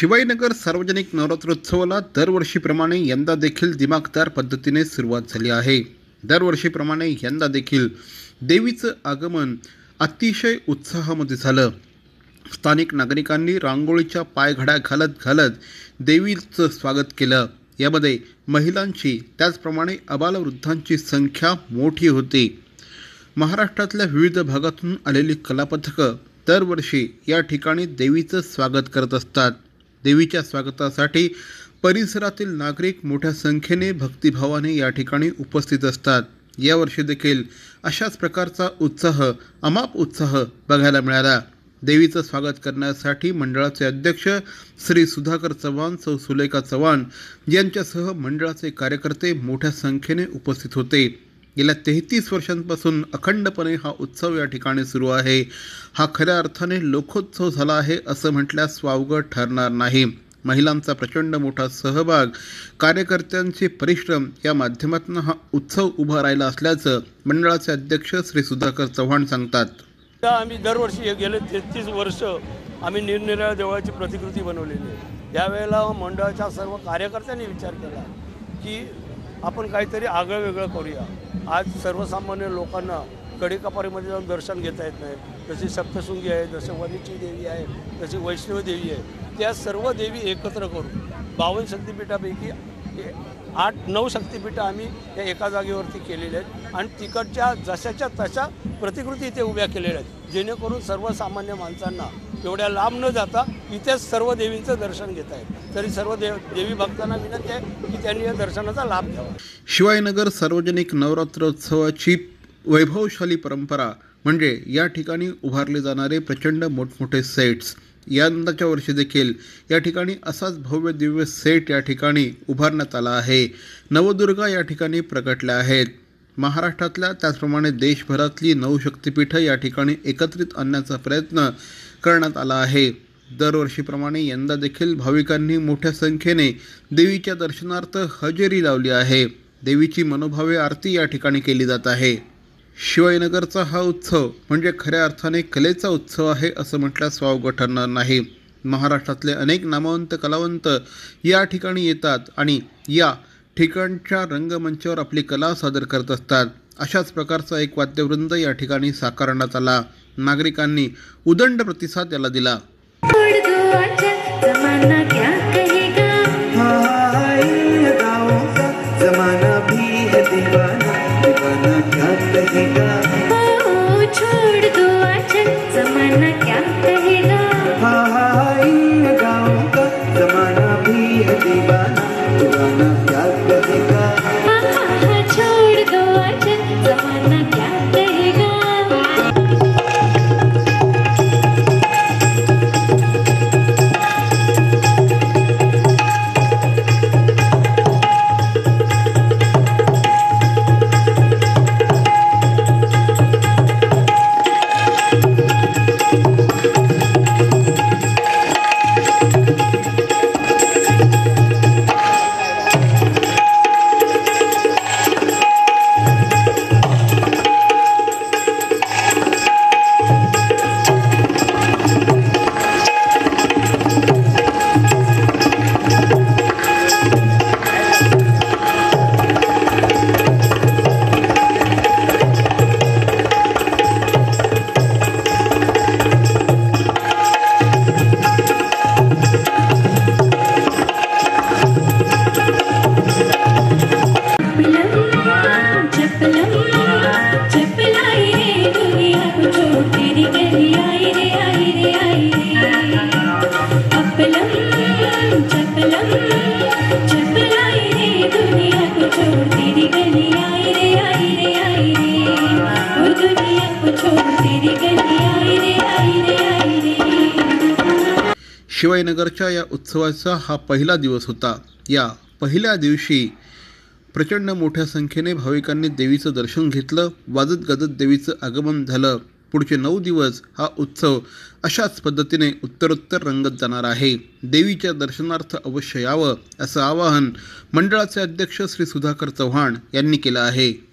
शिवाईनगर सार्वजनिक नवरात्रोत्सवाला दरवर्षीप्रमाणे यंदा देखील दिमाखदार पद्धतीने सुरुवात झाली आहे। दरवर्षीप्रमाणे यंदा देखील देवीचं आगमन अतिशय उत्साहामध्ये झालं। स्थानिक नागरिकांनी रांगोळीच्या पायघड्या घालत देवीचं स्वागत केलं। यामध्ये महिलांची त्याचप्रमाणे आबालवृद्धांची संख्या मोठी होती। महाराष्ट्रातल्या विविध भागातून आलेली कलापथकं दरवर्षी या ठिकाणी देवीचं स्वागत करत असतात। देवीच्या स्वागतासाठी परिसरातील नागरिक मोठ्या संख्येने भक्तिभावाने या ठिकाणी उपस्थित असतात। यावर्षी देखील अशाच प्रकारचा अमाप उत्साह बघायला मिळाला। देवीचं स्वागत करण्यासाठी मंडळाचे अध्यक्ष श्री सुधाकर चव्हाण, सौ सुलेखा चव्हाण यांच्यासह मंडळाचे कार्यकर्ते मोठ्या संख्येने उपस्थित होते। गेल्या 33 वर्षांपासून अखंडपणे हा उत्सव या ठिकाणी सुरू आहे। हा खऱ्या अर्थाने लोकोत्सव झाला आहे असं म्हटल्यास वावगं ठरणार नाही। महिलांचा प्रचंड मोठा सहभाग, कार्यकर्त्यांचे परिश्रम या माध्यमातून हा उत्सव उभा राहिला असल्याचं मंडळाचे अध्यक्ष श्री सुधाकर चव्हाण सांगतात। आम्ही दरवर्षी गेले 33 वर्ष आम्ही निरनिराळ्या देवळाची प्रतिकृती बनवलेली आहे। यावेळेला मंडळाच्या सर्व कार्यकर्त्यांनी विचार केला की आपण काहीतरी आगळं वेगळं करूया। आज सर्वसामान्य लोकांना कडेकपारीमध्ये जाऊन दर्शन घेता येत नाही। जशी सप्तशृंगी आहे, जसे वनीची देवी आहे, जशी वैष्णव देवी आहे, त्या सर्व देवी एकत्र करून 52 शक्तिपीठापैकी 8-9 शक्तिपीठं आम्ही या एका जागेवरती केलेले आहेत आणि तिकडच्या जशाच्या तशा प्रतिकृती इथे उभ्या केलेल्या आहेत, जेणेकरून सर्वसामान्य माणसांना एवढ्या लांब न जाता इथेच सर्व देवींचं दर्शन घेता येईल। तरी सर्व देवी भक्तांना विनंती आहे की त्यांनी या दर्शनाचा लाभ घ्यावा। शिवाईनगर सार्वजनिक नवरात्रोत्सवाची वैभवशाली परंपरा म्हणजे या ठिकाणी उभारले जाणारे प्रचंड मोठमोठे सेट्स। यंदाच्या वर्षी देखील या ठिकाणी असाच भव्य दिव्य सेट या ठिकाणी उभारण्यात आला आहे। नवदुर्गा या ठिकाणी प्रकटल्या आहेत। महाराष्ट्रातल्या त्याचप्रमाणे देशभरातली 9 शक्तिपीठं या ठिकाणी एकत्रित आणण्याचा प्रयत्न करण्यात आला आहे। दरवर्षीप्रमाणे यंदा देखील भाविकांनी मोठ्या संख्येने देवीच्या दर्शनार्थ हजेरी लावली आहे। देवीची मनोभावे आरती या ठिकाणी केली जात आहे। शिवाईनगरचा हा उत्सव म्हणजे खऱ्या अर्थाने कलेचा उत्सव आहे असं म्हटल्यास वावगं ठरणार नाही। महाराष्ट्रातले अनेक नामवंत कलावंत या ठिकाणी येतात आणि या ठिकाणच्या रंगमंचावर आपली कला सादर करत असतात। अशाच प्रकारचा एक वाद्यवृंद या ठिकाणी साकारण्यात आला। नागरिकांनी उदंड प्रतिसाद याला दिला। शिवाईनगरच्या या उत्सवाचा हा पहिला दिवस होता। या पहिल्या दिवशी प्रचंड मोठ्या संख्येने भाविकांनी देवीचं दर्शन घेतलं। वाजत गाजत देवीचं आगमन झालं। पुढचे 9 दिवस हा उत्सव अशाच पद्धतीने उत्तरोत्तर रंगत जाणार आहे। देवीच्या दर्शनार्थ अवश्य यावं असं आवाहन मंडळाचे अध्यक्ष श्री सुधाकर चव्हाण यांनी केलं आहे।